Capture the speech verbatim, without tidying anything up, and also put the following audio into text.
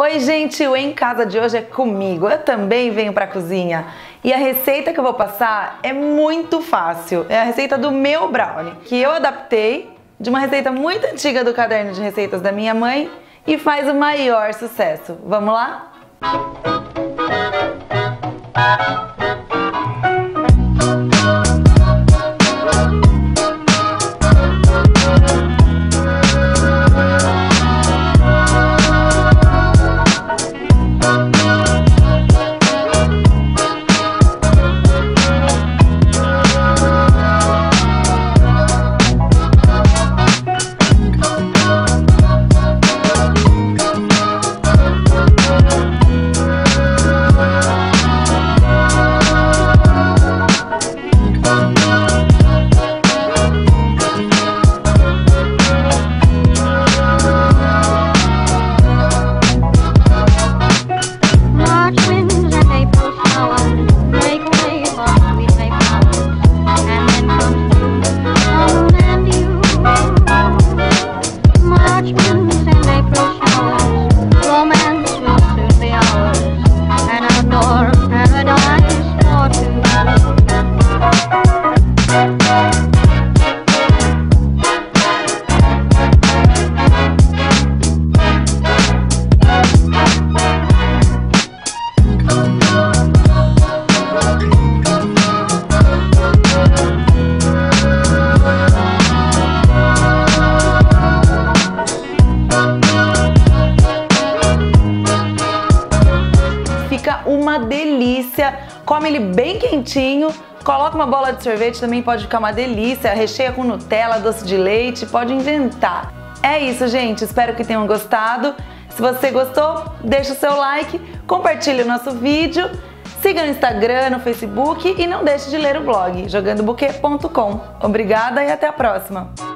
Oi gente, o Em Casa de hoje é comigo, eu também venho pra cozinha. E a receita que eu vou passar é muito fácil, é a receita do meu brownie, que eu adaptei de uma receita muito antiga do caderno de receitas da minha mãe e faz o maior sucesso. Vamos lá? Fica uma delícia, come ele bem quentinho, coloca uma bola de sorvete, também pode ficar uma delícia, recheia com Nutella, doce de leite, pode inventar. É isso, gente, espero que tenham gostado. Se você gostou, deixa o seu like, compartilhe o nosso vídeo, siga no Instagram, no Facebook e não deixe de ler o blog jogando buquê ponto com. Obrigada e até a próxima!